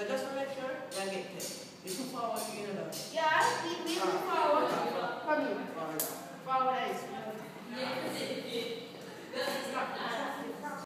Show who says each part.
Speaker 1: So just to make sure, you get 10. You're too forward, you know that.
Speaker 2: Yeah,